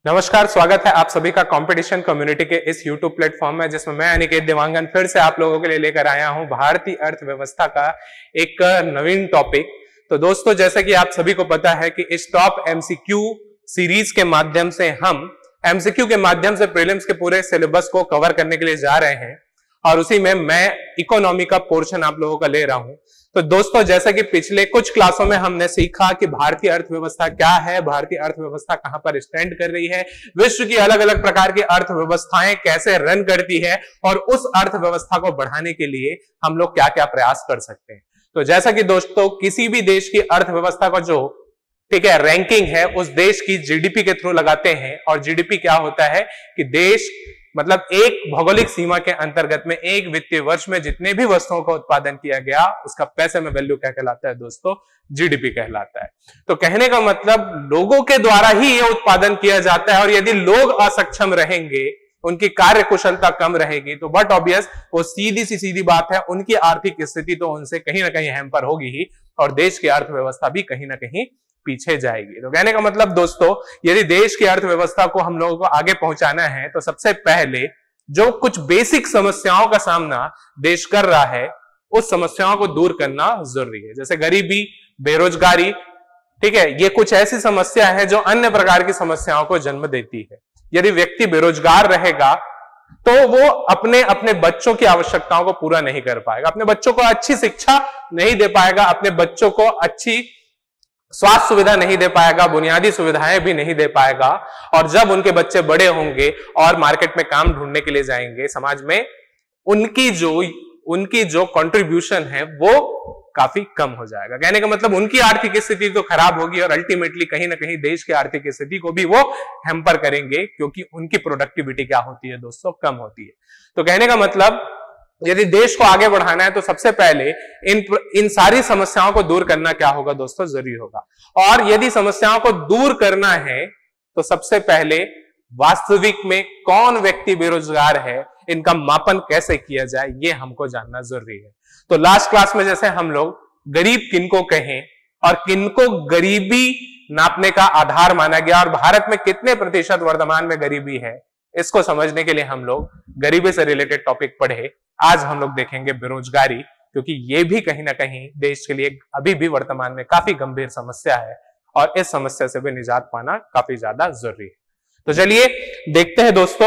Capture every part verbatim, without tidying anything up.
नमस्कार, स्वागत है आप सभी का कंपटीशन कम्युनिटी के इस यूट्यूब प्लेटफॉर्म में, जिसमें मैं अनिकेत देवांगन फिर से आप लोगों के लिए लेकर आया हूं भारतीय अर्थव्यवस्था का एक नवीन टॉपिक। तो दोस्तों, जैसे कि आप सभी को पता है कि इस टॉप एमसीक्यू सीरीज के माध्यम से हम एमसीक्यू के माध्यम से प्रीलिम्स के पूरे सिलेबस को कवर करने के लिए जा रहे हैं और उसी में मैं इकोनॉमी का पोर्शन आप लोगों का ले रहा हूं। तो दोस्तों, जैसे कि पिछले कुछ क्लासों में हमने सीखा कि भारतीय अर्थव्यवस्था क्या है, भारतीय अर्थव्यवस्था कहां पर स्टैंड कर रही है, विश्व की अलग अलग प्रकार की अर्थव्यवस्थाएं कैसे रन करती है और उस अर्थव्यवस्था को बढ़ाने के लिए हम लोग क्या क्या प्रयास कर सकते हैं। तो जैसा कि दोस्तों, किसी भी देश की अर्थव्यवस्था का जो ठीक है रैंकिंग है उस देश की जीडीपी के थ्रू लगाते हैं। और जीडीपी क्या होता है कि देश मतलब एक भौगोलिक सीमा के अंतर्गत में एक वित्तीय वर्ष में जितने भी वस्तुओं का उत्पादन किया गया उसका पैसे में वैल्यू क्या कहलाता है दोस्तों? जीडीपी कहलाता है। तो कहने का मतलब लोगों के द्वारा ही यह उत्पादन किया जाता है और यदि लोग असक्षम रहेंगे, उनकी कार्य कुशलता कम रहेगी, तो बट ऑब्वियस वो सीधी सी सीधी बात है, उनकी आर्थिक स्थिति तो उनसे कहीं ना कहीं हैम्पर होगी ही और देश की अर्थव्यवस्था भी कहीं ना कहीं पीछे जाएगी। तो कहने का मतलब दोस्तों, यदि देश की अर्थव्यवस्था को हम लोगों को आगे पहुंचाना है तो सबसे पहले जो कुछ बेसिक समस्याओं का सामना देश कर रहा है उस समस्याओं को दूर करना जरूरी है। जैसे गरीबी, बेरोजगारी, ठीक है, ये कुछ ऐसी समस्या है जो अन्य प्रकार की समस्याओं को जन्म देती है। यदि व्यक्ति बेरोजगार रहेगा तो वो अपने अपने बच्चों की आवश्यकताओं को पूरा नहीं कर पाएगा, अपने बच्चों को अच्छी शिक्षा नहीं दे पाएगा, अपने बच्चों को अच्छी स्वास्थ्य सुविधा नहीं दे पाएगा, बुनियादी सुविधाएं भी नहीं दे पाएगा। और जब उनके बच्चे बड़े होंगे और मार्केट में काम ढूंढने के लिए जाएंगे, समाज में उनकी जो उनकी जो कंट्रीब्यूशन है वो काफी कम हो जाएगा। कहने का मतलब उनकी आर्थिक स्थिति तो खराब होगी और अल्टीमेटली कहीं ना कहीं देश की आर्थिक स्थिति को भी वो हैम्पर करेंगे, क्योंकि उनकी प्रोडक्टिविटी क्या होती है दोस्तों? कम होती है। तो कहने का मतलब यदि देश को आगे बढ़ाना है तो सबसे पहले इन इन सारी समस्याओं को दूर करना क्या होगा दोस्तों? जरूरी होगा। और यदि समस्याओं को दूर करना है तो सबसे पहले वास्तविक में कौन व्यक्ति बेरोजगार है, इनका मापन कैसे किया जाए, ये हमको जानना जरूरी है। तो लास्ट क्लास में जैसे हम लोग गरीब किनको कहें और किनको गरीबी नापने का आधार माना गया और भारत में कितने प्रतिशत वर्तमान में गरीबी है, इसको समझने के लिए हम लोग गरीबी से रिलेटेड टॉपिक पढ़े। आज हम लोग देखेंगे बेरोजगारी, क्योंकि ये भी कहीं ना कहीं देश के लिए अभी भी वर्तमान में काफी गंभीर समस्या है और इस समस्या से भी निजात पाना काफी ज्यादा जरूरी है। तो चलिए देखते हैं दोस्तों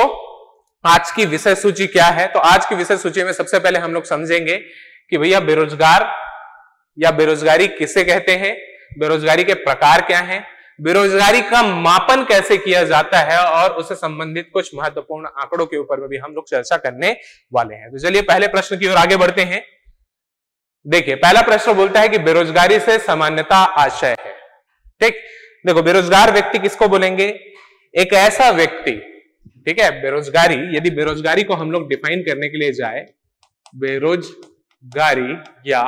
आज की विषय सूची क्या है। तो आज की विषय सूची में सबसे पहले हम लोग समझेंगे कि भैया बेरोजगार या बेरोजगारी किसे कहते हैं, बेरोजगारी के प्रकार क्या हैं, बेरोजगारी का मापन कैसे किया जाता है और उससे संबंधित कुछ महत्वपूर्ण आंकड़ों के ऊपर भी हम लोग चर्चा करने वाले हैं। तो चलिए पहले प्रश्न की ओर आगे बढ़ते हैं। देखिए, पहला प्रश्न बोलता है कि बेरोजगारी से सामान्यता आशय है। ठीक, देखो बेरोजगार व्यक्ति किसको बोलेंगे? एक ऐसा व्यक्ति, ठीक है, बेरोजगारी, यदि बेरोजगारी को हम लोग डिफाइन करने के लिए जाए, बेरोजगारी या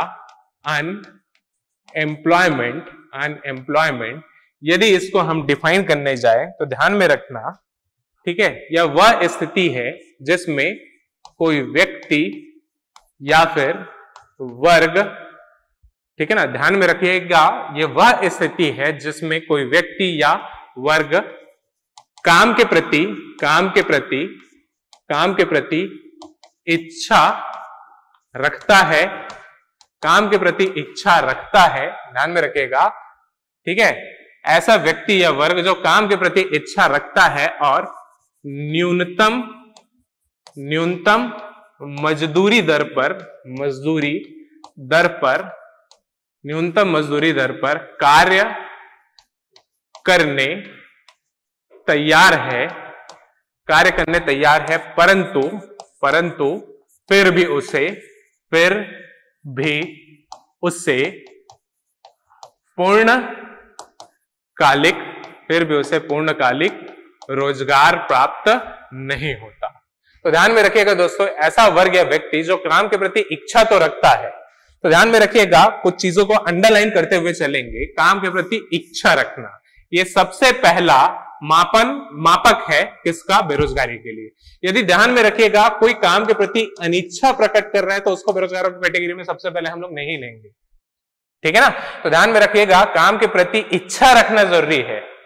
अनएम्प्लॉयमेंट अनएम्प्लॉयमेंट यदि इसको हम डिफाइन करने जाए तो ध्यान में रखना, ठीक है, यह वह स्थिति है जिसमें कोई व्यक्ति या फिर वर्ग, ठीक है ना, ध्यान में रखिएगा, यह वह स्थिति है जिसमें कोई व्यक्ति या वर्ग काम के प्रति काम के प्रति काम के प्रति इच्छा रखता है काम के प्रति इच्छा रखता है ध्यान में रखिएगा, ठीक है, ऐसा व्यक्ति या वर्ग जो काम के प्रति इच्छा रखता है और न्यूनतम न्यूनतम मजदूरी दर पर मजदूरी दर पर न्यूनतम मजदूरी दर पर कार्य करने तैयार है कार्य करने तैयार है परंतु परंतु फिर भी उसे फिर भी उससे पूर्ण कालिक फिर भी उसे पूर्णकालिक रोजगार प्राप्त नहीं होता। तो ध्यान में रखिएगा दोस्तों, ऐसा वर्ग या व्यक्ति जो काम के प्रति इच्छा तो रखता है, तो ध्यान में रखिएगा, कुछ चीजों को अंडरलाइन करते हुए चलेंगे। काम के प्रति इच्छा रखना, ये सबसे पहला मापन मापक है किसका? बेरोजगारी के लिए। यदि ध्यान में रखिएगा कोई काम के प्रति अनिच्छा प्रकट कर रहा है तो उसको बेरोजगारों की कैटेगरी में सबसे पहले हम लोग नहीं लेंगे, ठीक है ना। तो ध्यान में रखिएगा काम के प्रति इच्छा रखना जरूरी है।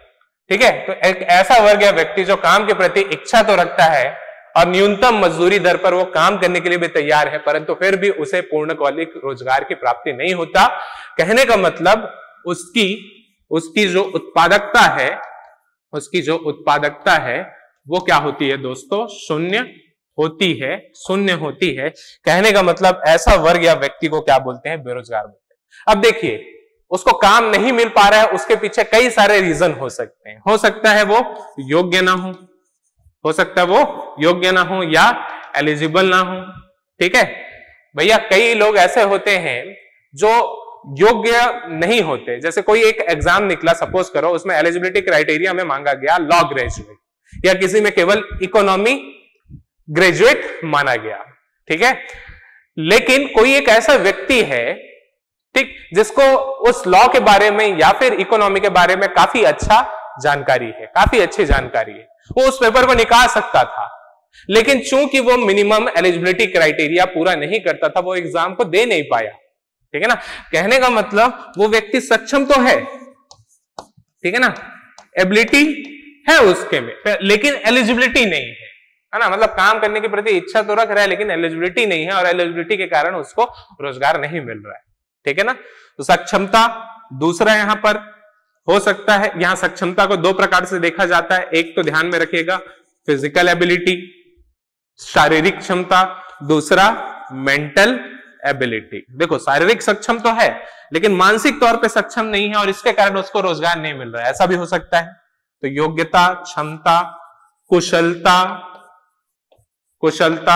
ठीक है। तो एक ऐसा वर्ग या व्यक्ति जो काम के प्रति इच्छा तो रखता है और न्यूनतम मजदूरी दर पर वो काम करने के लिए भी तैयार है, परंतु फिर भी उसे पूर्णकालिक रोजगार की प्राप्ति नहीं होता। कहने का मतलब उसकी उसकी जो उत्पादकता है उसकी जो उत्पादकता है वो क्या होती है दोस्तों, शून्य होती है, शून्य होती है। कहने का मतलब ऐसा वर्ग या व्यक्ति को क्या बोलते हैं, बेरोजगार बोलते हैं। अब देखिए, उसको काम नहीं मिल पा रहा है, उसके पीछे कई सारे रीजन हो सकते हैं। हो सकता है वो योग्य ना हो हो सकता है वो योग्य ना हो या एलिजिबल ना हो। ठीक है भैया, कई लोग ऐसे होते हैं जो योग्य नहीं होते। जैसे कोई एक एग्जाम निकला, सपोज करो, उसमें एलिजिबिलिटी क्राइटेरिया में मांगा गया लॉ ग्रेजुएट या किसी में केवल इकोनॉमी ग्रेजुएट माना गया। ठीक है, लेकिन कोई एक ऐसा व्यक्ति है, ठीक, जिसको उस लॉ के बारे में या फिर इकोनॉमी के बारे में काफी अच्छा जानकारी है, काफी अच्छी जानकारी है, वो उस पेपर को निकाल सकता था, लेकिन चूंकि वो मिनिमम एलिजिबिलिटी क्राइटेरिया पूरा नहीं करता था, वो एग्जाम को दे नहीं पाया। ठीक है ना, कहने का मतलब वो व्यक्ति सक्षम तो है, ठीक है ना, एबिलिटी है उसके में, लेकिन एलिजिबिलिटी नहीं है, है ना। मतलब काम करने के प्रति इच्छा तो रख रहा है, लेकिन एलिजिबिलिटी नहीं है, और एलिजिबिलिटी के कारण उसको रोजगार नहीं मिल रहा है। ठीक है ना, तो सक्षमता दूसरा यहां पर हो सकता है। यहां सक्षमता को दो प्रकार से देखा जाता है। एक तो ध्यान में रखिएगा, फिजिकल एबिलिटी, शारीरिक क्षमता, दूसरा मेंटल एबिलिटी। देखो, शारीरिक सक्षम तो है लेकिन मानसिक तौर पे सक्षम नहीं है, और इसके कारण उसको रोजगार नहीं मिल रहा है, ऐसा भी हो सकता है। तो योग्यता, क्षमता, कुशलता कुशलता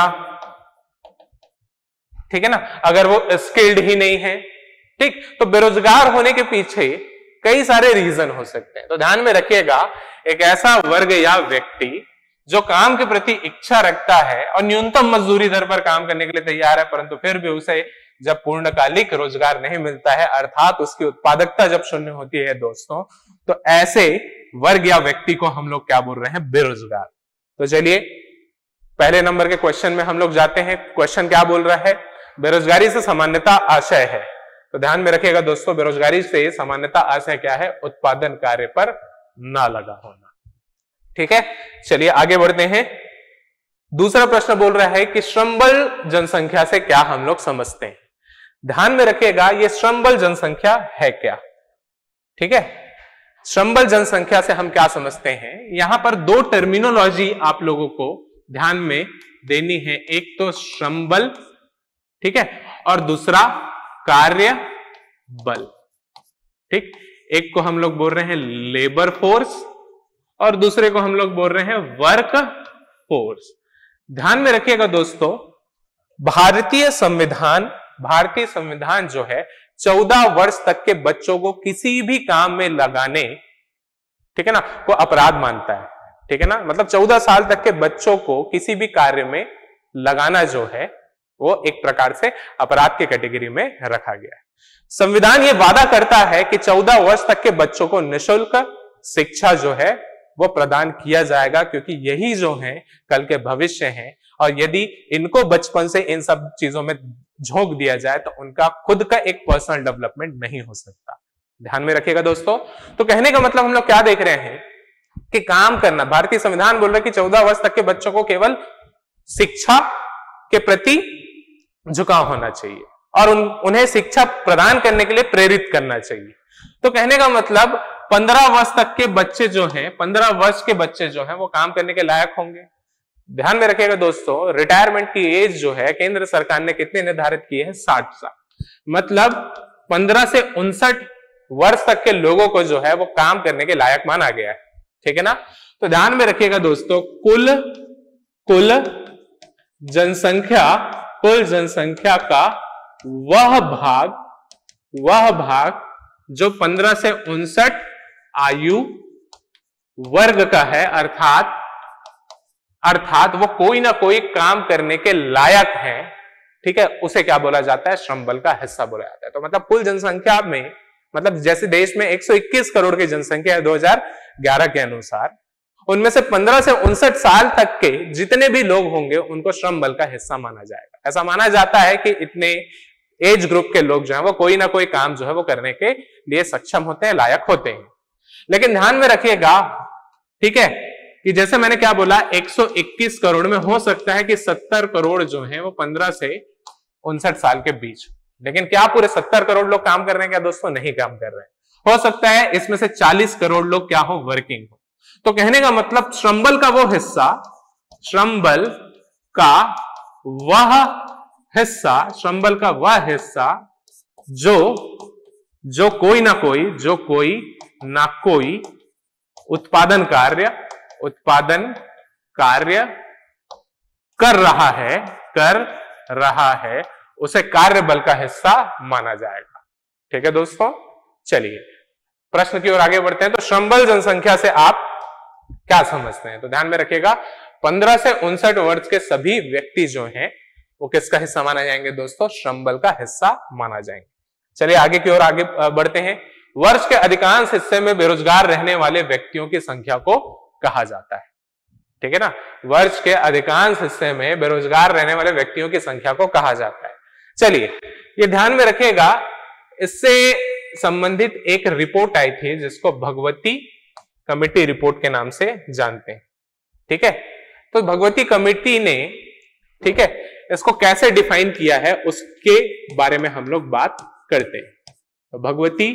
ठीक है ना, अगर वो स्किल्ड ही नहीं है, ठीक, तो बेरोजगार होने के पीछे कई सारे रीजन हो सकते हैं। तो ध्यान में रखिएगा, एक ऐसा वर्ग या व्यक्ति जो काम के प्रति इच्छा रखता है और न्यूनतम मजदूरी दर पर काम करने के लिए तैयार है, परंतु फिर भी उसे जब पूर्णकालिक रोजगार नहीं मिलता है, अर्थात उसकी उत्पादकता जब शून्य होती है दोस्तों, तो ऐसे वर्ग या व्यक्ति को हम लोग क्या बोल रहे हैं, बेरोजगार। तो चलिए पहले नंबर के क्वेश्चन में हम लोग जाते हैं। क्वेश्चन क्या बोल रहा है, बेरोजगारी से सामान्यता आशय है। तो ध्यान में रखिएगा दोस्तों, बेरोजगारी से सामान्यता आशय क्या है, उत्पादन कार्य पर ना लगा होना। ठीक है, चलिए आगे बढ़ते हैं। दूसरा प्रश्न बोल रहा है कि श्रमबल जनसंख्या से क्या हम लोग समझते हैं। ध्यान में रखिएगा, ये श्रमबल जनसंख्या है क्या। ठीक है, श्रमबल जनसंख्या से हम क्या समझते हैं, यहां पर दो टर्मिनोलॉजी आप लोगों को ध्यान में देनी है। एक तो श्रमबल, ठीक है, और दूसरा कार्य बल। ठीक, एक को हम लोग बोल रहे हैं लेबर फोर्स और दूसरे को हम लोग बोल रहे हैं वर्क फोर्स। ध्यान में रखिएगा दोस्तों, भारतीय संविधान भारतीय संविधान जो है चौदह वर्ष तक के बच्चों को किसी भी काम में लगाने, ठीक है ना, को अपराध मानता है। ठीक है ना, मतलब चौदह साल तक के बच्चों को किसी भी कार्य में लगाना जो है वो एक प्रकार से अपराध के कैटेगरी में रखा गया है। संविधान ये वादा करता है कि चौदह वर्ष तक के बच्चों को निःशुल्क शिक्षा जो है वो प्रदान किया जाएगा, क्योंकि यही जो है कल के भविष्य हैं, और यदि इनको बचपन से इन सब चीजों में झोंक दिया जाए तो उनका खुद का एक पर्सनल डेवलपमेंट नहीं हो सकता। ध्यान में रखिएगा दोस्तों। तो कहने का मतलब हम लोग क्या देख रहे हैं कि काम करना, भारतीय संविधान बोल रहा है कि चौदह वर्ष तक के बच्चों को केवल शिक्षा के प्रति झुकाव होना चाहिए और उन, उन्हें शिक्षा प्रदान करने के लिए प्रेरित करना चाहिए। तो कहने का मतलब पंद्रह वर्ष तक के बच्चे जो हैं, पंद्रह वर्ष के बच्चे जो हैं वो काम करने के लायक होंगे। ध्यान में रखिएगा दोस्तों, रिटायरमेंट की एज जो है केंद्र सरकार ने कितने निर्धारित की है, साठ साल। मतलब पंद्रह से उनसठ वर्ष तक के लोगों को जो है वो काम करने के लायक माना गया है। ठीक है ना, तो ध्यान में रखिएगा दोस्तों, कुल कुल जनसंख्या कुल जनसंख्या का वह भाग वह भाग जो पंद्रह से उनसठ आयु वर्ग का है, अर्थात अर्थात वो कोई ना कोई काम करने के लायक है, ठीक है, उसे क्या बोला जाता है, श्रम बल का हिस्सा बोला जाता है। तो मतलब कुल जनसंख्या में, मतलब जैसे देश में एक सौ इक्कीस करोड़ की जनसंख्या है दो हज़ार ग्यारह के अनुसार, उनमें से पंद्रह से उनसठ साल तक के जितने भी लोग होंगे उनको श्रम बल का हिस्सा माना जाएगा। ऐसा माना जाता है कि इतने एज ग्रुप के लोग जो है वो कोई ना कोई काम जो है वो करने के लिए सक्षम होते हैं, लायक होते हैं। लेकिन ध्यान में रखिएगा, ठीक है, कि जैसे मैंने क्या बोला, एक सौ इक्कीस करोड़ में हो सकता है कि सत्तर करोड़ जो है वो पंद्रह से उनसठ साल के बीच, लेकिन क्या पूरे सत्तर करोड़ लोग काम कर रहे हैं क्या दोस्तों? नहीं काम कर रहे हैं। हो सकता है इसमें से चालीस करोड़ लोग क्या हो, वर्किंग हो। तो कहने का मतलब श्रम बल का वो हिस्सा, श्रम बल का वह हिस्सा, श्रम बल का वह हिस्सा जो जो कोई ना कोई जो कोई ना कोई उत्पादन कार्य उत्पादन कार्य कर रहा है कर रहा है उसे कार्य बल का हिस्सा माना जाएगा। ठीक है दोस्तों, चलिए प्रश्न की ओर आगे बढ़ते हैं। तो श्रम बल जनसंख्या से आप क्या समझते हैं? तो ध्यान में रखिएगा, पंद्रह से उनसठ वर्ष के सभी व्यक्ति जो हैं वो किसका हिस्सा माना जाएंगे दोस्तों? श्रम बल का हिस्सा माना जाएंगे। चलिए आगे की ओर आगे बढ़ते हैं। वर्ष के अधिकांश हिस्से में बेरोजगार रहने वाले व्यक्तियों की संख्या को कहा जाता है। ठीक है ना, वर्ष के अधिकांश हिस्से में बेरोजगार रहने वाले व्यक्तियों की संख्या को कहा जाता है। चलिए ये ध्यान में रखिएगा, इससे संबंधित एक रिपोर्ट आई थी जिसको भगवती कमेटी रिपोर्ट के नाम से जानते हैं। ठीक है, तो भगवती कमेटी ने, ठीक है, इसको कैसे डिफाइन किया है उसके बारे में हम लोग बात करते हैं। तो भगवती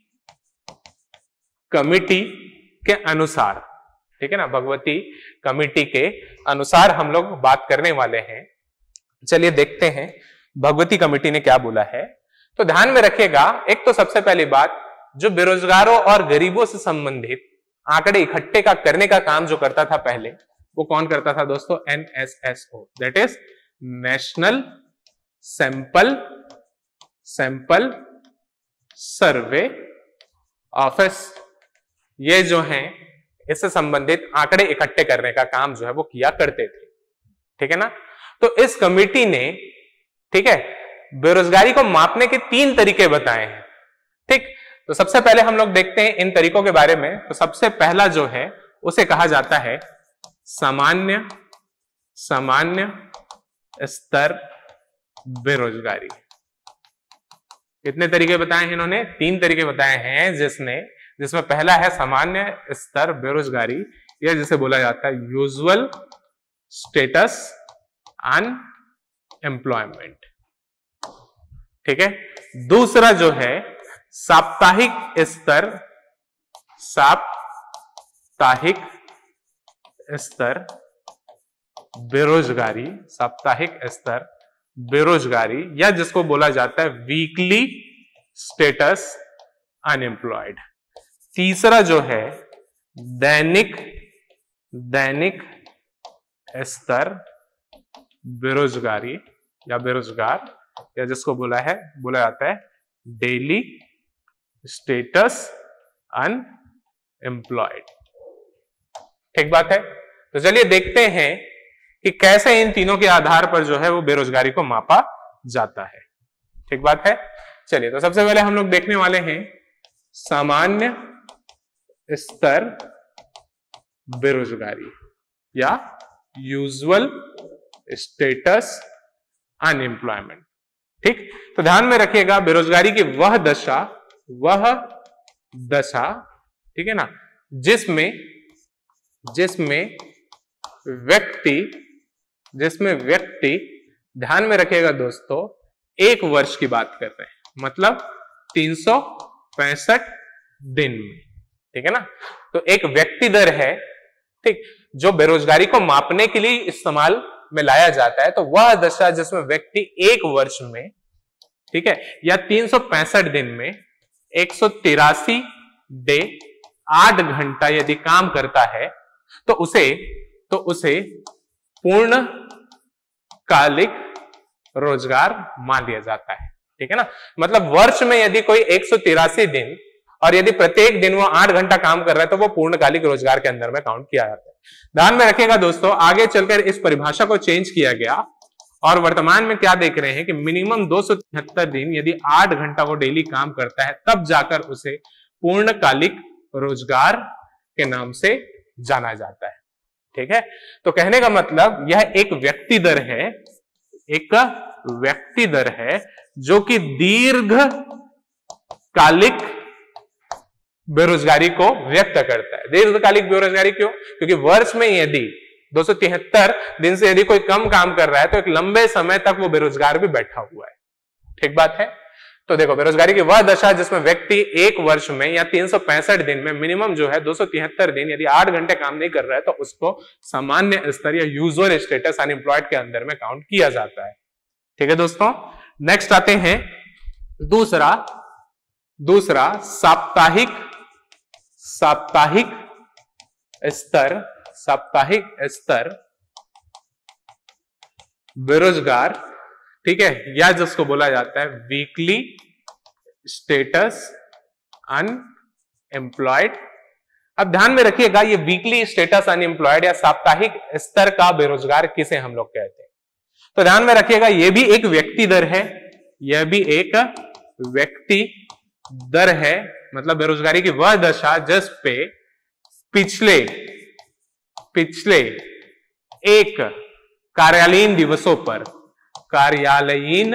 कमेटी के अनुसार, ठीक है ना, भगवती कमेटी के अनुसार हम लोग बात करने वाले हैं। चलिए देखते हैं भगवती कमेटी ने क्या बोला है। तो ध्यान में रखिएगा, एक तो सबसे पहली बात, जो बेरोजगारों और गरीबों से संबंधित आंकड़े इकट्ठे का करने का काम जो करता था पहले, वो कौन करता था दोस्तों? N S S O, that is national sample sample survey office. ये जो है इससे संबंधित आंकड़े इकट्ठे करने का काम जो है वो किया करते थे। ठीक है ना, तो इस कमेटी ने, ठीक है, बेरोजगारी को मापने के तीन तरीके बताए हैं। ठीक, तो सबसे पहले हम लोग देखते हैं इन तरीकों के बारे में। तो सबसे पहला जो है उसे कहा जाता है सामान्य सामान्य स्तर बेरोजगारी। कितने तरीके बताए हैं इन्होंने? तीन तरीके बताए हैं, जिसने जिसमें पहला है सामान्य स्तर बेरोजगारी, या जिसे बोला जाता है यूजुअल स्टेटस अनएम्प्लॉयमेंट। ठीक है, दूसरा जो है साप्ताहिक स्तर साप्ताहिक स्तर बेरोजगारी साप्ताहिक स्तर बेरोजगारी, या जिसको बोला जाता है वीकली स्टेटस अनएम्प्लॉयड। तीसरा जो है दैनिक दैनिक स्तर बेरोजगारी या बेरोजगार, या जिसको बोला है बोला जाता है डेली स्टेटस अनएम्प्लॉयड। ठीक बात है। तो चलिए देखते हैं कि कैसे इन तीनों के आधार पर जो है वो बेरोजगारी को मापा जाता है। ठीक बात है। चलिए, तो सबसे पहले हम लोग देखने वाले हैं सामान्य स्तर बेरोजगारी या यूजुअल स्टेटस अनएम्प्लॉयमेंट। ठीक, तो ध्यान में रखिएगा, बेरोजगारी की वह दशा वह दशा ठीक है ना, जिसमें जिसमें व्यक्ति जिसमें व्यक्ति ध्यान में रखिएगा दोस्तों, एक वर्ष की बात कर रहे हैं, मतलब तीन सौ पैंसठ दिन में। ठीक है ना, तो एक व्यक्ति दर है, ठीक, जो बेरोजगारी को मापने के लिए इस्तेमाल में लाया जाता है। तो वह दशा जिसमें व्यक्ति एक वर्ष में, ठीक है, या तीन सौ पैंसठ दिन में एक सौ तिरासी डे आठ घंटा यदि काम करता है, तो उसे तो उसे पूर्ण कालिक रोजगार मान लिया जाता है। ठीक है ना, मतलब वर्ष में यदि कोई एक सौ तिरासी दिन और यदि प्रत्येक दिन वो आठ घंटा काम कर रहा है, तो वो पूर्णकालिक रोजगार के अंदर में काउंट किया जाता है। ध्यान में रखिएगा दोस्तों, आगे चलकर इस परिभाषा को चेंज किया गया और वर्तमान में क्या देख रहे हैं कि मिनिमम दो सौ तिहत्तर दिन यदि आठ घंटा वो डेली काम करता है, तब जाकर उसे पूर्णकालिक रोजगार के नाम से जाना जाता है। ठीक है, तो कहने का मतलब यह एक व्यक्ति दर है, एक व्यक्ति दर है जो कि दीर्घ कालिक बेरोजगारी को व्यक्त करता है। दीर्घकालिक बेरोजगारी क्यों? क्योंकि वर्ष में यदि दो सौ तिहत्तर दिन से यदि कोई कम काम कर रहा है तो एक लंबे समय तक वो बेरोजगार भी बैठा हुआ है। ठीक बात है। तो देखो, बेरोजगारी की वह दशा जिसमें व्यक्ति एक वर्ष में या तीन सौ पैंसठ दिन में मिनिमम जो है दो सौ तिहत्तर दिन यदि आठ घंटे काम नहीं कर रहा है तो उसको सामान्य स्तर या यूजुअल स्टेटस अनएम्प्लॉयड के अंदर में काउंट किया जाता है। ठीक है दोस्तों, नेक्स्ट आते हैं दूसरा दूसरा साप्ताहिक साप्ताहिक स्तर साप्ताहिक स्तर बेरोजगार। ठीक है, या जिसको बोला जाता है वीकली स्टेटस अनएम्प्लॉयड। अब ध्यान में रखिएगा, ये वीकली स्टेटस अनएम्प्लॉयड या साप्ताहिक स्तर का बेरोजगार किसे हम लोग कहते हैं। तो ध्यान में रखिएगा, यह भी एक व्यक्ति दर है, यह भी एक व्यक्ति दर है। मतलब बेरोजगारी की वह दशा जिस पे पिछले पिछले एक कार्यालयीन दिवसों पर कार्यालयीन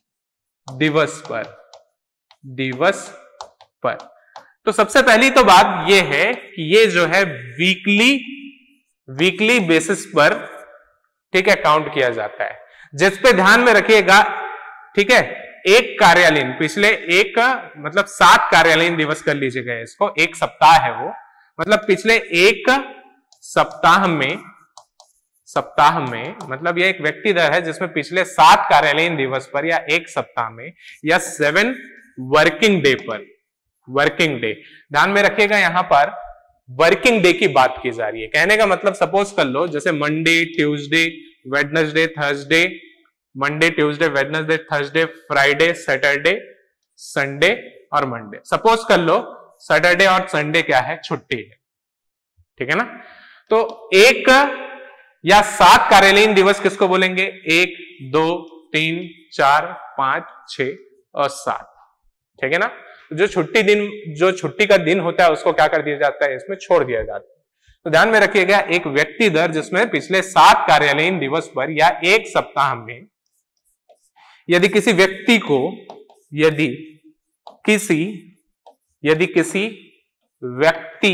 दिवस पर दिवस पर तो सबसे पहली तो बात यह है कि ये जो है वीकली वीकली बेसिस पर, ठीक है, काउंट किया जाता है। जिस पे ध्यान में रखिएगा, ठीक है, एक कार्यालयीन पिछले एक मतलब सात कार्यालयीन दिवस कर लीजिएगा इसको, एक सप्ताह है वो, मतलब पिछले एक सप्ताह में सप्ताह में मतलब यह एक व्यक्ति दर है जिसमें पिछले सात कार्यालयीन दिवस पर या एक सप्ताह में या सेवन वर्किंग डे पर वर्किंग डे ध्यान में रखिएगा, यहां पर वर्किंग डे की बात की जा रही है। कहने का मतलब सपोज कर लो जैसे Monday, Tuesday, Wednesday, Thursday, Monday, Tuesday, Wednesday, Thursday, Friday, Saturday, Sunday और मंडे। सपोज कर लो सैटरडे और संडे क्या है, छुट्टी है। ठीक है ना। तो एक या सात कार्यालयीन दिवस किसको बोलेंगे? एक, दो, तीन, चार, पांच, छह और सात। ठीक है ना। जो छुट्टी दिन जो छुट्टी का दिन होता है उसको क्या कर दिया जाता है, इसमें छोड़ दिया जाता है। तो ध्यान में रखिएगा, एक व्यक्ति दर जिसमें पिछले सात कार्यालयीन दिवस पर या एक सप्ताह में यदि किसी व्यक्ति को यदि किसी यदि किसी व्यक्ति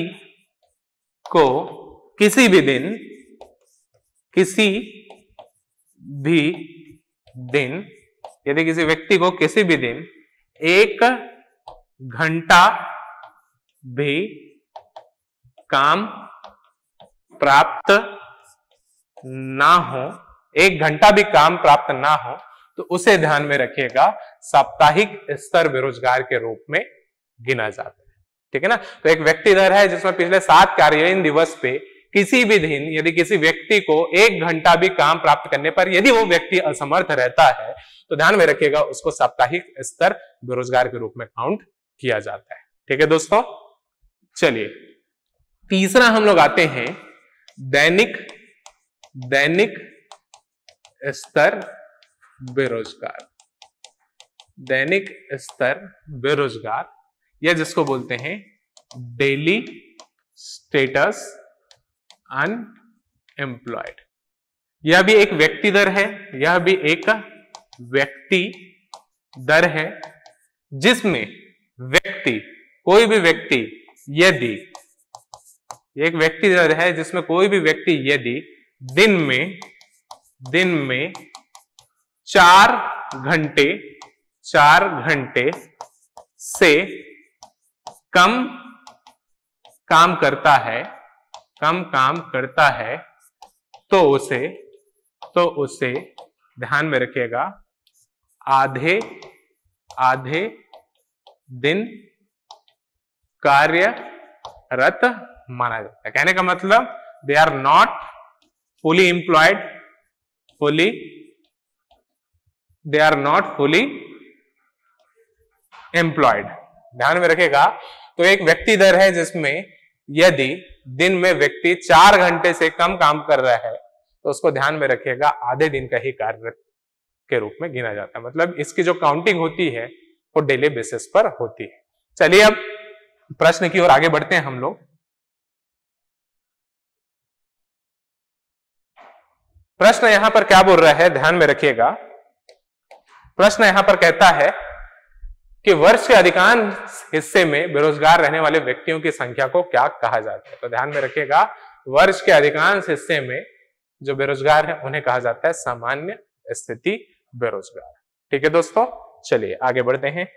को किसी भी दिन किसी भी दिन यदि किसी व्यक्ति को किसी भी दिन एक घंटा भी काम प्राप्त ना हो एक घंटा भी काम प्राप्त ना हो तो उसे ध्यान में रखिएगा साप्ताहिक स्तर बेरोजगार के रूप में गिना जाता है। ठीक है ना। तो एक व्यक्ति दर है जिसमें पिछले सात कार्यालयीन दिवस पे किसी भी दिन यदि किसी व्यक्ति को एक घंटा भी काम प्राप्त करने पर यदि वो व्यक्ति असमर्थ रहता है तो ध्यान में रखिएगा उसको साप्ताहिक स्तर बेरोजगार के रूप में काउंट किया जाता है। ठीक है दोस्तों। चलिए तीसरा हम लोग आते हैं दैनिक दैनिक स्तर बेरोजगार दैनिक स्तर बेरोजगार या जिसको बोलते हैं डेली स्टेटस अनएम्प्लॉयड। यह भी एक व्यक्ति दर है यह भी एक व्यक्ति दर है जिसमें व्यक्ति कोई भी व्यक्ति यदि एक व्यक्ति दर है जिसमें कोई भी व्यक्ति यदि दिन में दिन में चार घंटे चार घंटे से कम काम करता है कम काम करता है तो उसे तो उसे ध्यान में रखिएगा आधे आधे दिन कार्यरत माना जाता है। कहने का मतलब they are not fully employed fully they are not fully employed. ध्यान में रखिएगा। तो एक व्यक्ति दर है जिसमें यदि दिन में व्यक्ति चार घंटे से कम काम कर रहा है तो उसको ध्यान में रखिएगा आधे दिन का ही कार्य के रूप में गिना जाता है। मतलब इसकी जो काउंटिंग होती है वो डेली बेसिस पर होती है। चलिए अब प्रश्न की ओर आगे बढ़ते हैं हम लोग। प्रश्न यहां पर क्या बोल रहा है ध्यान में रखिएगा। प्रश्न यहां पर कहता है कि वर्ष के अधिकांश हिस्से में बेरोजगार रहने वाले व्यक्तियों की संख्या को क्या कहा जाता है? तो ध्यान में रखिएगा, वर्ष के अधिकांश हिस्से में जो बेरोजगार है उन्हें कहा जाता है सामान्य स्थिति बेरोजगार। ठीक है दोस्तों, चलिए आगे बढ़ते हैं।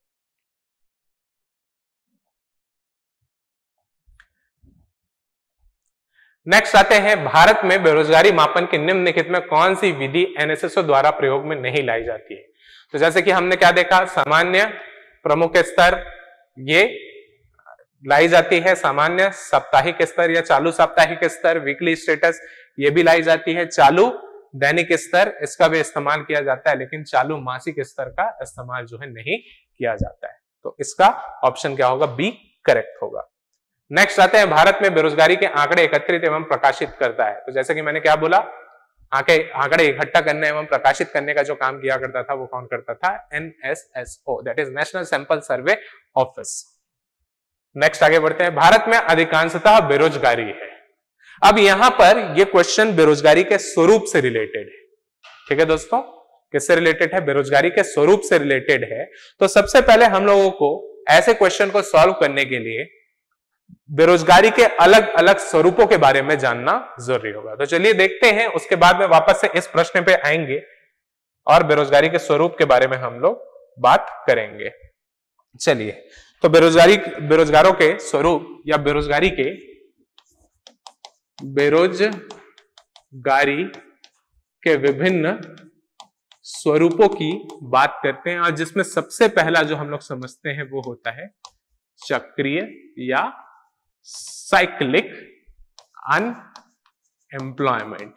नेक्स्ट आते हैं, भारत में बेरोजगारी मापन की निम्नलिखित में कौन सी विधि एनएसएसओ द्वारा प्रयोग में नहीं लाई जाती है? तो जैसे कि हमने क्या देखा, सामान्य प्रमुख स्तर ये लाई जाती है, सामान्य साप्ताहिक स्तर या चालू साप्ताहिक स्तर वीकली स्टेटस ये भी लाई जाती है, चालू दैनिक स्तर इसका भी इस्तेमाल किया जाता है, लेकिन चालू मासिक स्तर का इस्तेमाल जो है नहीं किया जाता है। तो इसका ऑप्शन क्या होगा? बी करेक्ट होगा। नेक्स्ट आते हैं, भारत में बेरोजगारी के आंकड़े एकत्रित एवं प्रकाशित करता है। तो जैसे कि मैंने क्या बोला, आंकड़े आंकड़े इकट्ठा करने एवं प्रकाशित करने का जो काम किया करता था वो कौन करता था? NSSO, that is national sample survey office. Next आगे बढ़ते हैं, भारत में अधिकांशतः बेरोजगारी है। अब यहां पर ये क्वेश्चन बेरोजगारी के स्वरूप से रिलेटेड है। ठीक है दोस्तों, किससे रिलेटेड है? बेरोजगारी के स्वरूप से रिलेटेड है। तो सबसे पहले हम लोगों को ऐसे क्वेश्चन को सॉल्व करने के लिए बेरोजगारी के अलग अलग स्वरूपों के बारे में जानना जरूरी होगा। तो चलिए देखते हैं, उसके बाद में वापस से इस प्रश्न पे आएंगे और बेरोजगारी के स्वरूप के बारे में हम लोग बात करेंगे। चलिए, तो बेरोजगारी बेरोजगारों के स्वरूप या बेरोजगारी के बेरोजगारी के विभिन्न स्वरूपों की बात करते हैं, और जिसमें सबसे पहला जो हम लोग समझते हैं वो होता है चक्रीय या साइक्लिक अनएम्प्लॉयमेंट।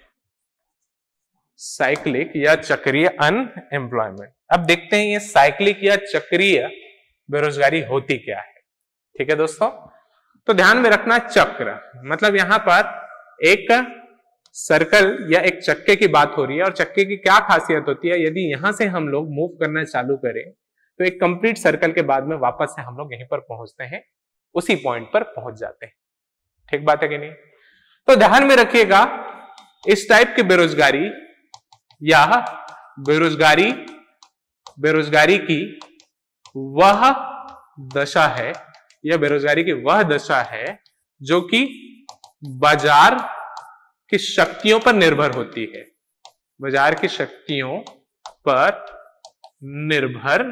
साइक्लिक या चक्रीय अनएम्प्लॉयमेंट। अब देखते हैं ये साइक्लिक या चक्रीय बेरोजगारी होती क्या है। ठीक है दोस्तों, तो ध्यान में रखना, चक्र मतलब यहां पर एक सर्कल या एक चक्के की बात हो रही है, और चक्के की क्या खासियत होती है? यदि यहां से हम लोग मूव करना चालू करें तो एक कंप्लीट सर्कल के बाद में वापस से हम लोग यहीं पर पहुंचते हैं, उसी पॉइंट पर पहुंच जाते हैं। ठीक बात है कि नहीं? तो ध्यान में रखिएगा, इस टाइप की बेरोजगारी या बेरोजगारी बेरोजगारी की वह दशा है या बेरोजगारी की वह दशा है जो कि बाजार की शक्तियों पर निर्भर होती है। बाजार की शक्तियों पर निर्भर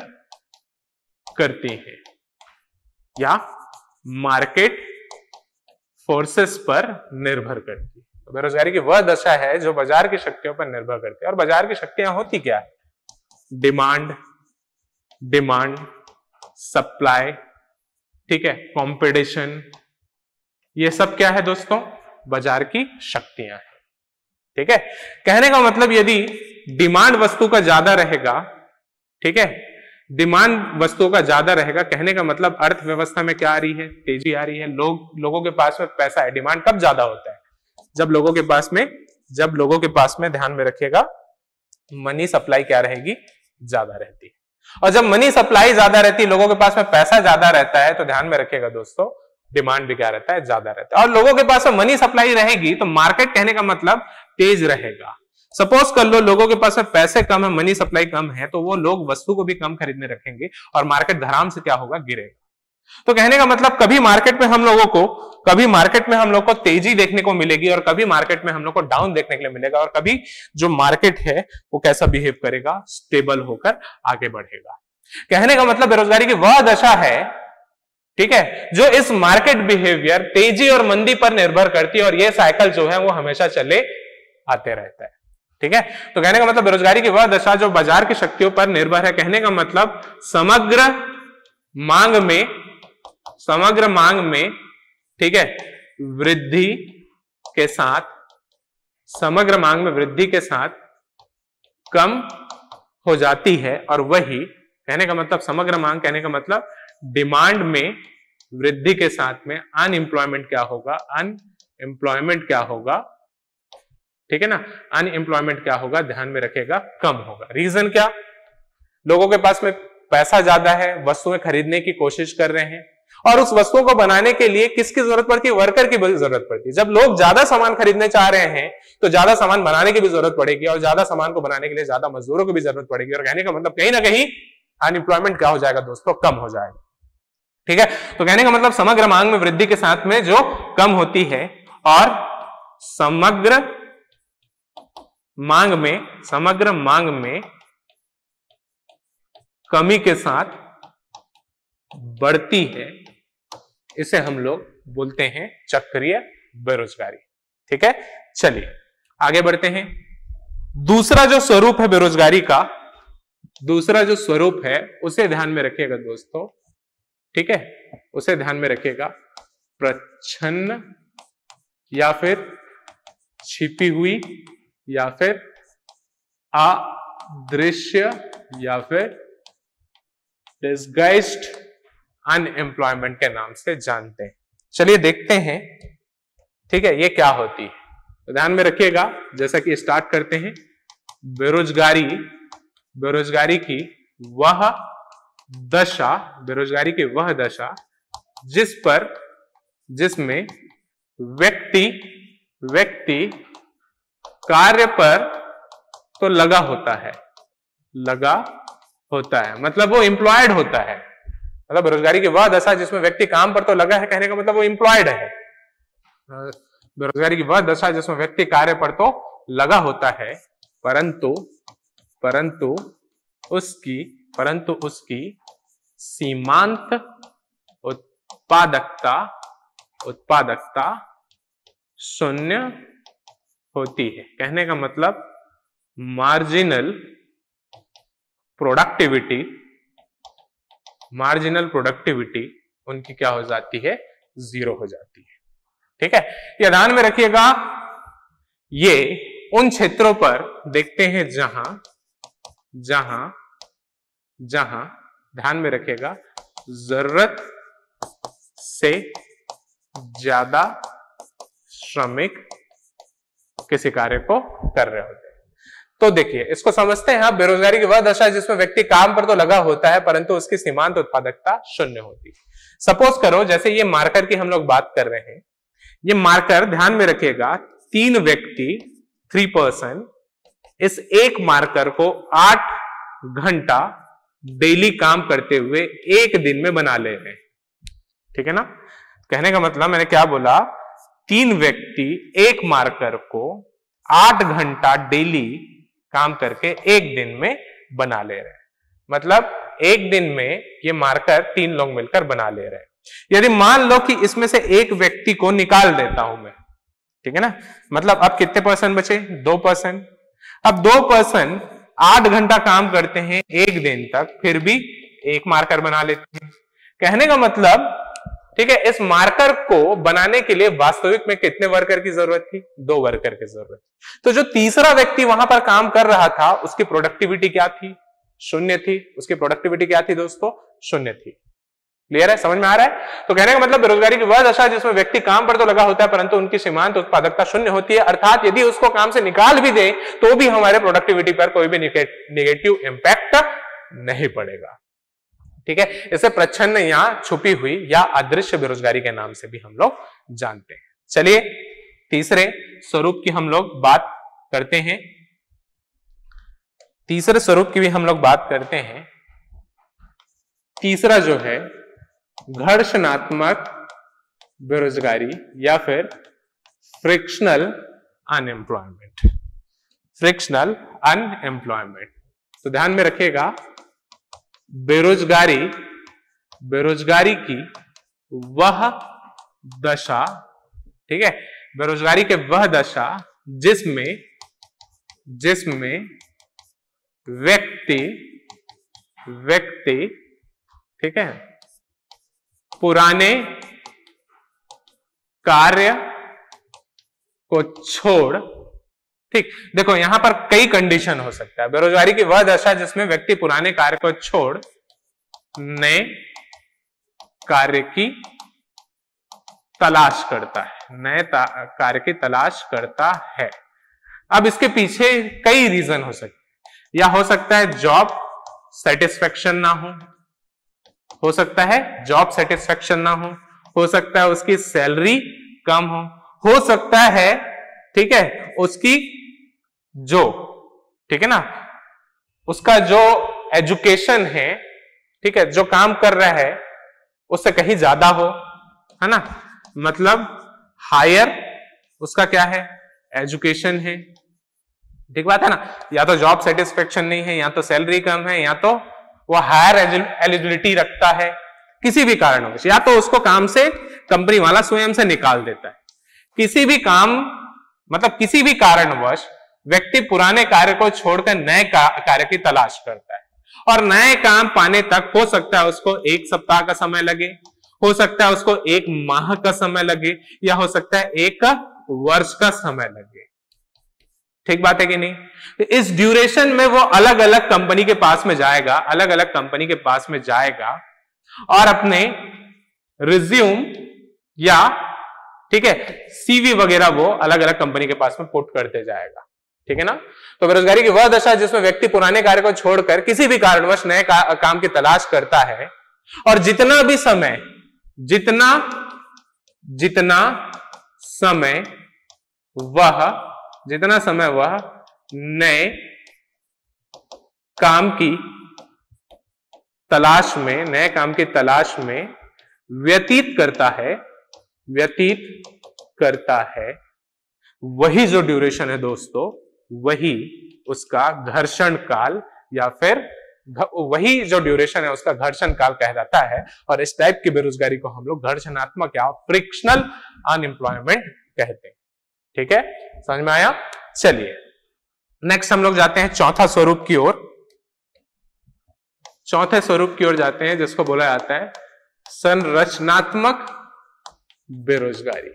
करती है या मार्केट फोर्सेस पर निर्भर करती है। तो बेरोजगारी की वह दशा है जो बाजार की शक्तियों पर निर्भर करती है। और बाजार की शक्तियां होती क्या है? डिमांड डिमांड सप्लाई, ठीक है, कंपटीशन, ये सब क्या है दोस्तों? बाजार की शक्तियां हैं। ठीक है, कहने का मतलब यदि डिमांड वस्तु का ज्यादा रहेगा, ठीक है, डिमांड वस्तुओं का ज्यादा रहेगा, कहने का मतलब अर्थव्यवस्था में क्या आ रही है? तेजी आ रही है। लोग लोगों के पास में पैसा है। डिमांड कब ज्यादा होता है? जब लोगों के पास में जब लोगों के पास में ध्यान में रखिएगा, मनी सप्लाई क्या रहेगी? ज्यादा रहती है। और जब मनी सप्लाई ज्यादा रहती है, लोगों के पास में पैसा ज्यादा रहता है, तो ध्यान में रखिएगा दोस्तों, डिमांड भी क्या रहता है? ज्यादा रहता है। और लोगों के पास में मनी सप्लाई रहेगी तो मार्केट कहने का मतलब तेज रहेगा। सपोज कर लो लोगों के पास में पैसे कम है, मनी सप्लाई कम है, तो वो लोग वस्तु को भी कम खरीदने रखेंगे और मार्केट धड़ाम से क्या होगा? गिरेगा। तो कहने का मतलब कभी मार्केट में हम लोगों को कभी मार्केट में हम लोग को तेजी देखने को मिलेगी और कभी मार्केट में हम लोग को डाउन देखने के लिए मिलेगा, और कभी जो मार्केट है वो कैसा बिहेव करेगा? स्टेबल होकर आगे बढ़ेगा। कहने का मतलब बेरोजगारी की वह दशा है, ठीक है, जो इस मार्केट बिहेवियर तेजी और मंदी पर निर्भर करती है, और ये साइकिल जो है वो हमेशा चले आते रहता है। ठीक है, तो कहने का मतलब बेरोजगारी की वह दशा जो बाजार की शक्तियों पर निर्भर है। कहने का मतलब समग्र मांग में समग्र मांग में ठीक है, वृद्धि के साथ समग्र मांग में वृद्धि के साथ कम हो जाती है, और वही कहने का मतलब समग्र मांग कहने का मतलब डिमांड में वृद्धि के साथ में अनएम्प्लॉयमेंट क्या होगा? अनएम्प्लॉयमेंट क्या होगा? ठीक है ना, अनएम्प्लॉयमेंट क्या होगा? ध्यान में रखेगा, कम होगा। रीजन क्या? लोगों के पास में पैसा ज्यादा है, वस्तुएं खरीदने की कोशिश कर रहे हैं, और उस वस्तुओं को बनाने के लिए किसकी जरूरत पड़ती है? वर्कर की जरूरत पड़ती है। जब लोग ज्यादा सामान खरीदने चाह रहे हैं तो ज्यादा सामान बनाने की भी जरूरत पड़ेगी, और ज्यादा सामान को बनाने के लिए ज्यादा मजदूरों की भी जरूरत पड़ेगी। और कहने का मतलब कहीं ना कहीं अनएम्प्लॉयमेंट क्या हो जाएगा दोस्तों, कम हो जाएगा। ठीक है, तो कहने का मतलब समग्र मांग में वृद्धि के साथ में जो कम होती है और समग्र मांग में समग्र मांग में कमी के साथ बढ़ती है, इसे हम लोग बोलते हैं चक्रीय बेरोजगारी। ठीक है, चलिए आगे बढ़ते हैं। दूसरा जो स्वरूप है बेरोजगारी का, दूसरा जो स्वरूप है उसे ध्यान में रखिएगा दोस्तों। ठीक है, उसे ध्यान में रखिएगा, प्रच्छन्न या फिर छिपी हुई या फिर अदृश्य या फिर डिस्गाइज्ड अनएम्प्लॉयमेंट के नाम से जानते हैं। चलिए देखते हैं, ठीक है, ये क्या होती है, तो ध्यान में रखिएगा। जैसा कि स्टार्ट करते हैं, बेरोजगारी बेरोजगारी की वह दशा बेरोजगारी की वह दशा जिस पर जिसमें व्यक्ति व्यक्ति कार्य पर तो लगा होता है लगा होता है मतलब वो एम्प्लॉयड होता है। मतलब बेरोजगारी की वह दशा जिसमें व्यक्ति काम पर तो लगा है, कहने का मतलब वो एम्प्लॉयड है। बेरोजगारी की वह दशा जिसमें व्यक्ति कार्य पर तो लगा होता है, परंतु परंतु उसकी परंतु उसकी सीमांत उत्पादकता उत्पादकता शून्य होती है। कहने का मतलब मार्जिनल प्रोडक्टिविटी मार्जिनल प्रोडक्टिविटी उनकी क्या हो जाती है, जीरो हो जाती है। ठीक है, ये ध्यान में रखिएगा। ये उन क्षेत्रों पर देखते हैं जहां जहां जहां ध्यान में रखिएगा, जरूरत से ज्यादा श्रमिक किसी कार्य को कर रहे होते हैं। तो देखिए, इसको समझते हैं आप। बेरोजगारी की वह दशा जिसमें व्यक्ति काम पर तो लगा होता है, परंतु उसकी सीमांत उत्पादकता शून्य होती है। सपोज करो, जैसे ये मार्कर की हम लोग बात कर रहे हैं, ये मार्कर ध्यान में रखिएगा, तीन व्यक्ति थ्री पर्सन इस एक मार्कर को आठ घंटा डेली काम करते हुए एक दिन में बना ले रहे हैं। ठीक है ना, कहने का मतलब मैंने क्या बोला, तीन व्यक्ति एक मार्कर को आठ घंटा डेली काम करके एक दिन में बना ले रहे हैं। मतलब एक दिन में ये मार्कर तीन लोग मिलकर बना ले रहे हैं। यदि मान लो कि इसमें से एक व्यक्ति को निकाल देता हूं मैं, ठीक है ना, मतलब अब कितने पर्सन बचे, दो पर्सन। अब दो पर्सन आठ घंटा काम करते हैं एक दिन तक, फिर भी एक मार्कर बना लेते हैं। कहने का मतलब, ठीक है, इस मार्कर को बनाने के लिए वास्तविक में कितने वर्कर की जरूरत थी, दो वर्कर की जरूरत। तो जो तीसरा व्यक्ति वहां पर काम कर रहा था, उसकी प्रोडक्टिविटी क्या थी, शून्य थी। उसकी प्रोडक्टिविटी क्या थी दोस्तों, शून्य थी। क्लियर है, समझ में आ रहा है। तो कहने का मतलब बेरोजगारी की वह दशा जिसमें व्यक्ति काम पर तो लगा होता है, परंतु उनकी सीमांत उत्पादकता शून्य होती है। अर्थात यदि उसको काम से निकाल भी दे तो भी हमारे प्रोडक्टिविटी पर कोई भी नेगेटिव इंपैक्ट नहीं पड़ेगा। ठीक है, इसे प्रच्छन्न या छुपी हुई या अदृश्य बेरोजगारी के नाम से भी हम लोग जानते हैं। चलिए तीसरे स्वरूप की हम लोग बात करते हैं। तीसरे स्वरूप की भी हम लोग बात करते हैं। तीसरा जो है घर्षणात्मक बेरोजगारी या फिर फ्रिक्शनल अनएम्प्लॉयमेंट फ्रिक्शनल अनएम्प्लॉयमेंट। तो ध्यान में रखिएगा, बेरोजगारी बेरोजगारी की वह दशा, ठीक है, बेरोजगारी के वह दशा जिसमें जिसमें व्यक्ति व्यक्ति ठीक है, पुराने कार्य को छोड़, ठीक, देखो यहां पर कई कंडीशन हो सकता है। बेरोजगारी की वह दशा जिसमें व्यक्ति पुराने कार्य को छोड़ नए कार्य की तलाश करता है, नए कार्य की तलाश करता है। अब इसके पीछे कई रीजन हो सकते हैं। या हो सकता है जॉब सेटिस्फेक्शन ना हो हो सकता है जॉब सेटिस्फेक्शन ना हो हो सकता है उसकी सैलरी कम हो हो सकता है, ठीक है, उसकी जो, ठीक है ना, उसका जो एजुकेशन है ठीक है, जो काम कर रहा है उससे कहीं ज्यादा हो, है ना, मतलब हायर उसका क्या है, एजुकेशन है, ठीक बात है ना, या तो जॉब सेटिस्फेक्शन नहीं है, या तो सैलरी कम है, या तो वो हायर एलिजिबिलिटी रखता है, किसी भी कारणवश, या तो उसको काम से कंपनी वाला स्वयं से निकाल देता है। किसी भी काम मतलब किसी भी कारणवश व्यक्ति पुराने कार्य को छोड़कर नए कार्य की तलाश करता है, और नए काम पाने तक हो सकता है उसको एक सप्ताह का समय लगे, हो सकता है उसको एक माह का समय लगे, या हो सकता है एक वर्ष का समय लगे, ठीक बात है कि नहीं। इस ड्यूरेशन में वो अलग अलग कंपनी के पास में जाएगा, अलग अलग कंपनी के पास में जाएगा और अपने रिज्यूम या ठीक है सीवी वगैरह वो अलग अलग कंपनी के पास में पुट करते जाएगा, ठीक है ना। तो बेरोजगारी की वह दशा जिसमें व्यक्ति पुराने कार्य को छोड़कर किसी भी कारणवश नए का, काम की तलाश करता है, और जितना भी समय जितना जितना समय वह जितना समय वह नए काम की तलाश में नए काम की तलाश में व्यतीत करता है व्यतीत करता है वही जो ड्यूरेशन है दोस्तों, वही उसका घर्षण काल या फिर वही जो ड्यूरेशन है उसका घर्षण काल कहलाता है। और इस टाइप की बेरोजगारी को हम लोग घर्षणात्मक या फ्रिक्शनल अनएम्प्लॉयमेंट कहते हैं, ठीक है, समझ में आया। चलिए नेक्स्ट हम लोग जाते हैं चौथा स्वरूप की ओर। चौथे स्वरूप की ओर जाते हैं जिसको बोला जाता है संरचनात्मक बेरोजगारी।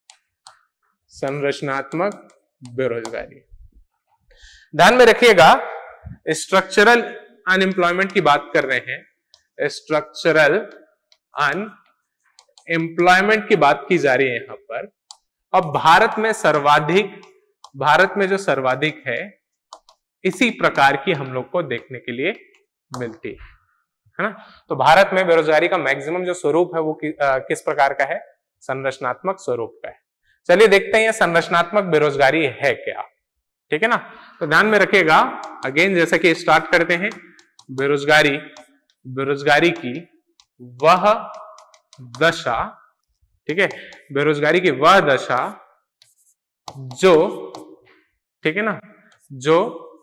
संरचनात्मक बेरोजगारी, ध्यान में रखिएगा, स्ट्रक्चरल अनएम्प्लॉयमेंट की बात कर रहे हैं, स्ट्रक्चरल अनएम्प्लॉयमेंट की बात की जा रही है यहां पर। अब भारत में सर्वाधिक भारत में जो सर्वाधिक है इसी प्रकार की हम लोग को देखने के लिए मिलती है, है ना। तो भारत में बेरोजगारी का मैक्सिमम जो स्वरूप है वो कि, आ, किस प्रकार का है, संरचनात्मक स्वरूप का है। चलिए देखते हैं ये संरचनात्मक बेरोजगारी है क्या, ठीक है ना। तो ध्यान में रखिएगा, अगेन जैसे कि स्टार्ट करते हैं, बेरोजगारी बेरोजगारी की वह दशा, ठीक है, बेरोजगारी की वह दशा जो, ठीक है ना, जो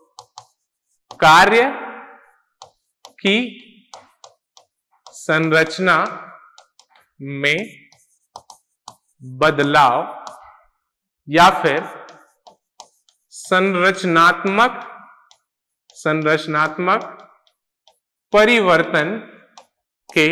कार्य की संरचना में बदलाव या फिर संरचनात्मक संरचनात्मक परिवर्तन के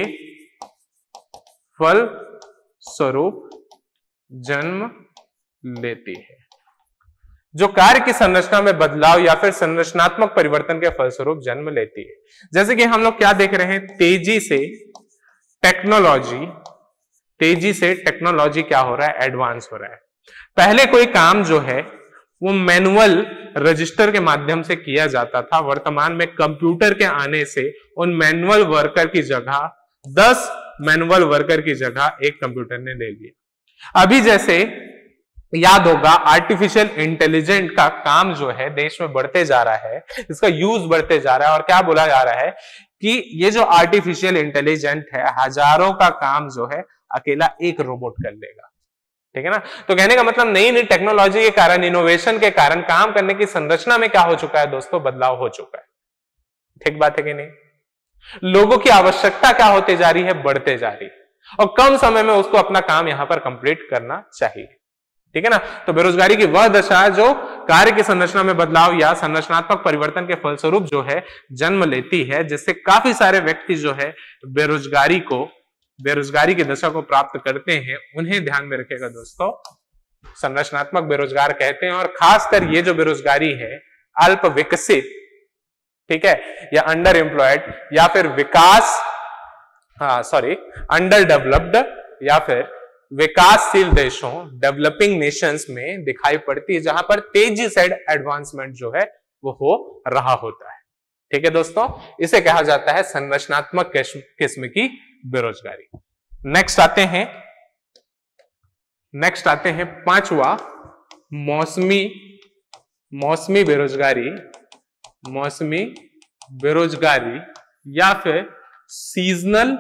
फल स्वरूप जन्म लेती है। जो कार्य की संरचना में बदलाव या फिर संरचनात्मक परिवर्तन के फलस्वरूप जन्म लेती है। जैसे कि हम लोग क्या देख रहे हैं, तेजी से टेक्नोलॉजी तेजी से टेक्नोलॉजी क्या हो रहा है, एडवांस हो रहा है। पहले कोई काम जो है वो मैनुअल रजिस्टर के माध्यम से किया जाता था, वर्तमान में कंप्यूटर के आने से उन मैनुअल वर्कर की जगह दस मैनुअल वर्कर की जगह एक कंप्यूटर ने ले लिया। अभी जैसे याद होगा, आर्टिफिशियल इंटेलिजेंट का काम जो है देश में बढ़ते जा रहा है, इसका यूज बढ़ते जा रहा है, और क्या बोला जा रहा है कि ये जो आर्टिफिशियल इंटेलिजेंट है हजारों का काम जो है अकेला एक रोबोट कर लेगा, ठीक है ना। तो कहने का मतलब नई नई टेक्नोलॉजी के कारण, इनोवेशन के कारण काम करने की संरचना में क्या हो चुका है दोस्तों, बदलाव हो चुका है, ठीक बात है कि नहीं। लोगों की आवश्यकता क्या होती जा रही है, बढ़ते जा रही है, और कम समय में उसको अपना काम यहां पर कंप्लीट करना चाहिए, ठीक है ना। तो बेरोजगारी की वह दशा जो कार्य की संरचना में बदलाव या संरचनात्मक परिवर्तन के फलस्वरूप जो है जन्म लेती है, जिससे काफी सारे व्यक्ति जो है बेरोजगारी को बेरोजगारी की दशा को प्राप्त करते हैं, उन्हें ध्यान में रखिएगा दोस्तों, संरचनात्मक बेरोजगार कहते हैं। और खासकर ये जो बेरोजगारी है अल्प विकसित, ठीक है, या अंडर एम्प्लॉयड या फिर विकास हाँ सॉरी अंडर डेवलप्ड या फिर विकासशील देशों, डेवलपिंग नेशंस में दिखाई पड़ती है, जहां पर तेजी से एडवांसमेंट जो है वो हो रहा होता है, ठीक है दोस्तों। इसे कहा जाता है संरचनात्मक किस्म की बेरोजगारी। नेक्स्ट आते हैं नेक्स्ट आते हैं पांचवा, मौसमी मौसमी बेरोजगारी मौसमी बेरोजगारी या फिर सीजनल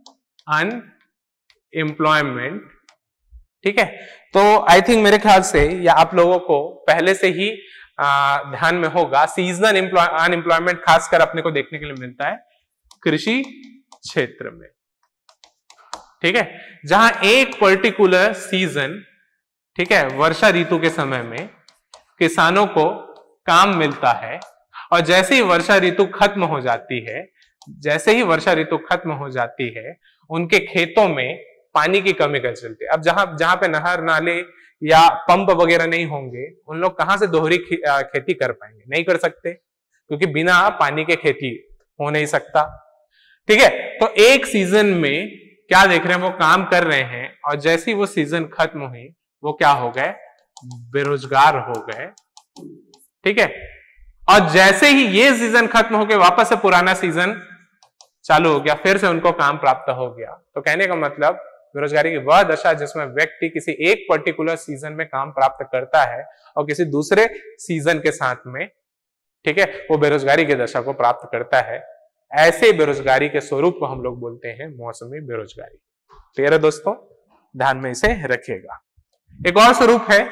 अनएम्प्लॉयमेंट। ठीक है, तो आई थिंक मेरे ख्याल से या आप लोगों को पहले से ही आ, ध्यान में होगा, सीजनल अनएम्प्लॉयमेंट खासकर अपने को देखने के लिए मिलता है कृषि क्षेत्र में। ठीक है, जहां एक पर्टिकुलर सीजन, ठीक है, वर्षा ऋतु के समय में किसानों को काम मिलता है और जैसे ही वर्षा ऋतु खत्म हो जाती है, जैसे ही वर्षा ऋतु खत्म हो जाती है उनके खेतों में पानी की कमी कर चलती है। अब जहां जहां पे नहर नाले या पंप वगैरह नहीं होंगे, उन लोग कहां से दोहरी खे, खेती कर पाएंगे? नहीं कर सकते, क्योंकि बिना पानी के खेती हो नहीं सकता। ठीक है, तो एक सीजन में क्या देख रहे हैं, वो काम कर रहे हैं और जैसे ही वो सीजन खत्म हुई वो क्या हो गए, बेरोजगार हो गए। ठीक है, और जैसे ही ये सीजन खत्म हो गया वापस से पुराना सीजन चालू हो गया, फिर से उनको काम प्राप्त हो गया। तो कहने का मतलब बेरोजगारी की वह दशा जिसमें व्यक्ति किसी एक पर्टिकुलर सीजन में काम प्राप्त करता है और किसी दूसरे सीजन के साथ में, ठीक है, वो बेरोजगारी की दशा को प्राप्त करता है। ऐसे बेरोजगारी के स्वरूप को हम लोग बोलते हैं मौसमी बेरोजगारी। क्लियर है दोस्तों, ध्यान में इसे रखिएगा। एक और स्वरूप है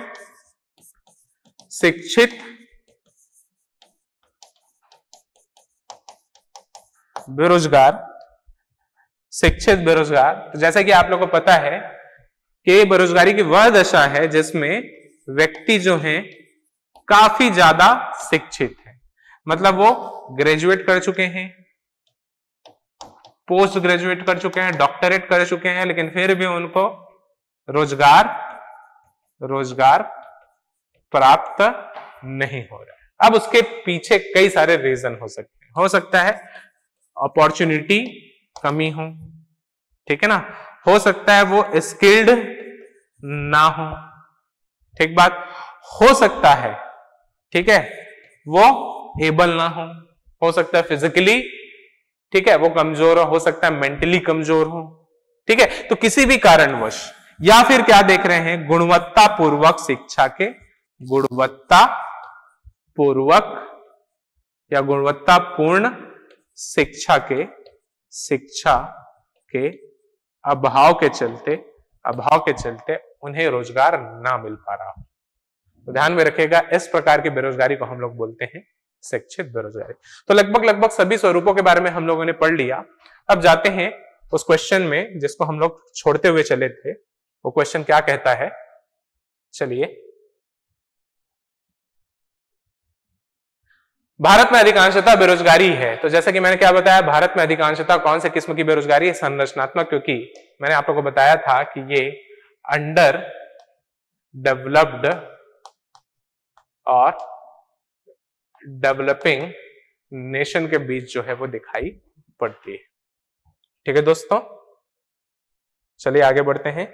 शिक्षित बेरोजगार। शिक्षित बेरोजगार, तो जैसा कि आप लोगों को पता है कि बेरोजगारी की वह दशा है जिसमें व्यक्ति जो है काफी ज्यादा शिक्षित है, मतलब वो ग्रेजुएट कर चुके हैं, पोस्ट ग्रेजुएट कर चुके हैं, डॉक्टरेट कर चुके हैं, लेकिन फिर भी उनको रोजगार रोजगार प्राप्त नहीं हो रहा है। अब उसके पीछे कई सारे रीजन हो सकते हैं। हो सकता है अपॉर्चुनिटी कमी हो, ठीक है ना, हो सकता है वो स्किल्ड ना हो, ठीक बात, हो सकता है, ठीक है, वो एबल ना हो हो सकता है फिजिकली, ठीक है, वो कमजोर हो, हो सकता है मेंटली कमजोर हो, ठीक है। तो किसी भी कारणवश, या फिर क्या देख रहे हैं, गुणवत्ता पूर्वक शिक्षा के, गुणवत्ता पूर्वक या गुणवत्तापूर्ण शिक्षा के शिक्षा के अभाव के चलते अभाव के चलते उन्हें रोजगार ना मिल पा रहा हो। तो ध्यान में रखिएगा, इस प्रकार की बेरोजगारी को हम लोग बोलते हैं शिक्षित बेरोजगारी। तो लगभग लगभग सभी स्वरूपों के बारे में हम लोगों ने पढ़ लिया। अब जाते हैं उस क्वेश्चन में जिसको हम लोग छोड़ते हुए चले थे। वो क्वेश्चन क्या कहता है, चलिए, भारत में अधिकांशतः बेरोजगारी है। तो जैसा कि मैंने क्या बताया, भारत में अधिकांशतः कौन से किस्म की बेरोजगारी है, संरचनात्मक, क्योंकि मैंने आप लोगों को बताया था कि ये अंडर डेवलप्ड और डेवलपिंग नेशन के बीच जो है वो दिखाई पड़ती है। ठीक है दोस्तों, चलिए आगे बढ़ते हैं।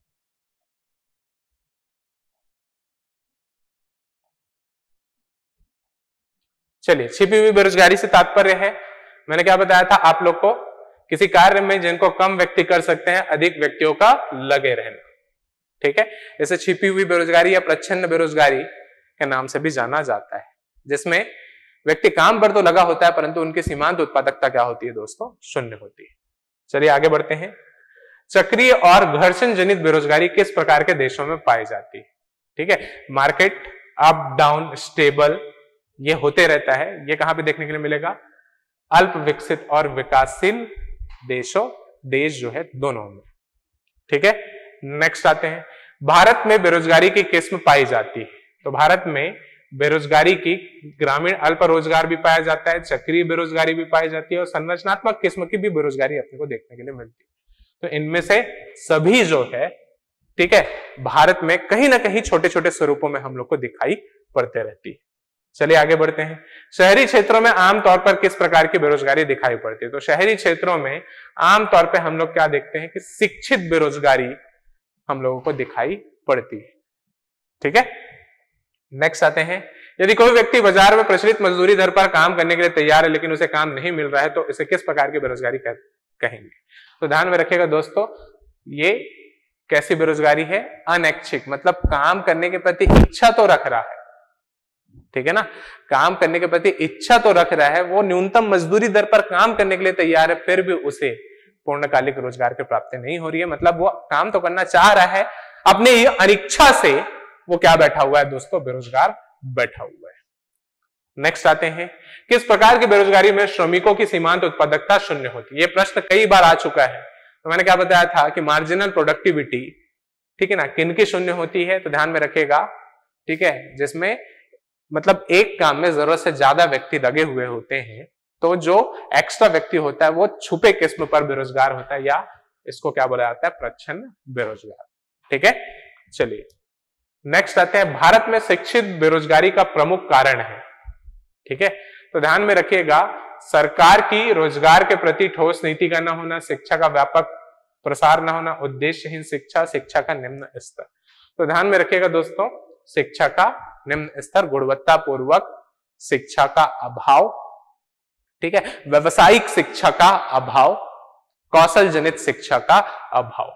चलिए, छिपी हुई बेरोजगारी से तात्पर्य है, मैंने क्या बताया था आप लोग को, किसी कार्य में जिनको कम व्यक्ति कर सकते हैं, अधिक व्यक्तियों का लगे रहना। ठीक है, इसे छिपी हुई बेरोजगारी या प्रच्छन्न बेरोजगारी के नाम से भी जाना जाता है, जिसमें व्यक्ति काम पर तो लगा होता है परंतु उनकी सीमांत उत्पादकता क्या होती है दोस्तों, शून्य होती है। चलिए आगे बढ़ते हैं। चक्रीय और घर्षण जनित बेरोजगारी किस प्रकार के देशों में पाई जाती है? ठीक है, मार्केट अप डाउन स्टेबल ये होते रहता है, ये कहां पे देखने के लिए मिलेगा, अल्प विकसित और विकासशील देशों देश जो है दोनों में। ठीक है, नेक्स्ट आते हैं, भारत में बेरोजगारी की किस्म पाई जाती है। तो भारत में बेरोजगारी की ग्रामीण अल्प रोजगार भी पाया जाता है, चक्रीय बेरोजगारी भी पाई जाती है और संरचनात्मक किस्म की भी बेरोजगारी अपने को देखने के लिए मिलती है। तो इनमें से सभी जो है, ठीक है, भारत में कहीं ना कहीं छोटे छोटे स्वरूपों में हम लोग को दिखाई पड़ते रहती है। चलिए आगे बढ़ते हैं। शहरी क्षेत्रों में आमतौर पर किस प्रकार की बेरोजगारी दिखाई पड़ती है? तो शहरी क्षेत्रों में आमतौर पर हम लोग क्या देखते हैं कि शिक्षित बेरोजगारी हम लोगों को दिखाई पड़ती है। ठीक है, नेक्स्ट आते हैं, यदि कोई व्यक्ति बाजार में प्रचलित मजदूरी दर पर काम करने के लिए तैयार है लेकिन उसे काम नहीं मिल रहा है, तो इसे किस प्रकार की बेरोजगारी कहेंगे? तो ध्यान में रखिएगा दोस्तों, ये कैसी बेरोजगारी है? अनैच्छिक, मतलब काम करने के प्रति इच्छा तो रख रहा है ठीक है ना, काम करने के प्रति इच्छा तो रख रहा है, वो न्यूनतम मजदूरी दर पर काम करने के लिए तैयार है, फिर भी उसे पूर्णकालिक रोजगार की प्राप्ति नहीं हो रही है। मतलब वो काम तो करना चाह रहा है, अपने ही अनिच्छा से वो क्या बैठा हुआ है दोस्तों, बेरोजगार बैठा हुआ है। नेक्स्ट आते हैं, किस प्रकार की बेरोजगारी में श्रमिकों की सीमांत उत्पादकता शून्य होती है। ये प्रश्न कई बार आ चुका है। तो मैंने क्या बताया था कि मार्जिनल प्रोडक्टिविटी, ठीक है ना, किनकी शून्य होती है, तो ध्यान में रखिएगा, ठीक है, जिसमें मतलब एक काम में जरूरत से ज्यादा व्यक्ति लगे हुए होते हैं, तो जो एक्स्ट्रा व्यक्ति होता है वो छुपे किस्म पर बेरोजगार होता है, या इसको क्या बोला जाता है, प्रच्छन्न बेरोजगार। ठीक है, चलिए नेक्स्ट आते हैं, भारत में शिक्षित बेरोजगारी का प्रमुख कारण है। ठीक है, तो ध्यान में रखिएगा, सरकार की रोजगार के प्रति ठोस नीति का न होना, शिक्षा का व्यापक प्रसार न होना, उद्देश्यहीन शिक्षा, शिक्षा का निम्न स्तर। तो ध्यान में रखिएगा दोस्तों, शिक्षा का निम्न स्तर, गुणवत्ता पूर्वक शिक्षा का अभाव, ठीक है, व्यवसायिक शिक्षा का अभाव, कौशल जनित शिक्षा का अभाव।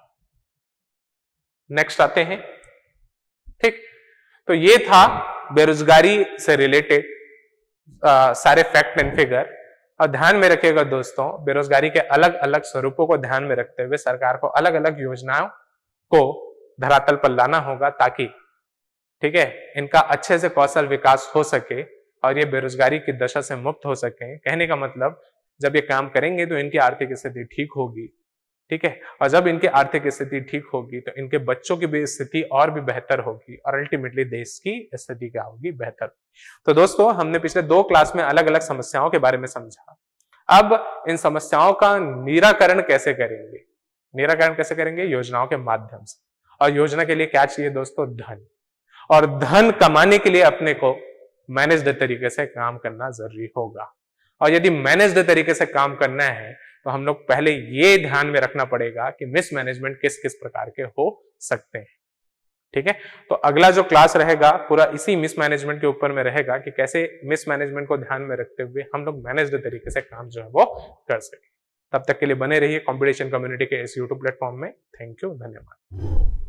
नेक्स्ट आते हैं, ठीक, तो ये था बेरोजगारी से रिलेटेड सारे फैक्ट एंड फिगर। और ध्यान में रखिएगा दोस्तों, बेरोजगारी के अलग अलग स्वरूपों को ध्यान में रखते हुए सरकार को अलग अलग योजनाओं को धरातल पर लाना होगा, ताकि ठीक है इनका अच्छे से कौशल विकास हो सके और ये बेरोजगारी की दशा से मुक्त हो सके। कहने का मतलब, जब ये काम करेंगे तो इनकी आर्थिक स्थिति ठीक होगी, ठीक है, और जब इनकी आर्थिक स्थिति ठीक होगी तो इनके बच्चों की भी स्थिति और भी बेहतर होगी, और अल्टीमेटली देश की स्थिति क्या होगी, बेहतर। तो दोस्तों, हमने पिछले दो क्लास में अलग अलग समस्याओं के बारे में समझा। अब इन समस्याओं का निराकरण कैसे करेंगे, निराकरण कैसे करेंगे, योजनाओं के माध्यम से। और योजना के लिए क्या चाहिए दोस्तों, धन। और धन कमाने के लिए अपने को मैनेज्ड तरीके से काम करना जरूरी होगा। और यदि मैनेज्ड तरीके से काम करना है तो हम लोग पहले ये ध्यान में रखना पड़ेगा कि मिसमैनेजमेंट किस किस प्रकार के हो सकते हैं। ठीक है, तो अगला जो क्लास रहेगा पूरा इसी मिसमैनेजमेंट के ऊपर में रहेगा कि कैसे मिसमैनेजमेंट को ध्यान में रखते हुए हम लोग मैनेज्ड तरीके से काम जो है वो कर सके। तब तक के लिए बने रहिए कंपटीशन कम्युनिटी के इस यूट्यूब प्लेटफॉर्म में। थैंक यू, धन्यवाद।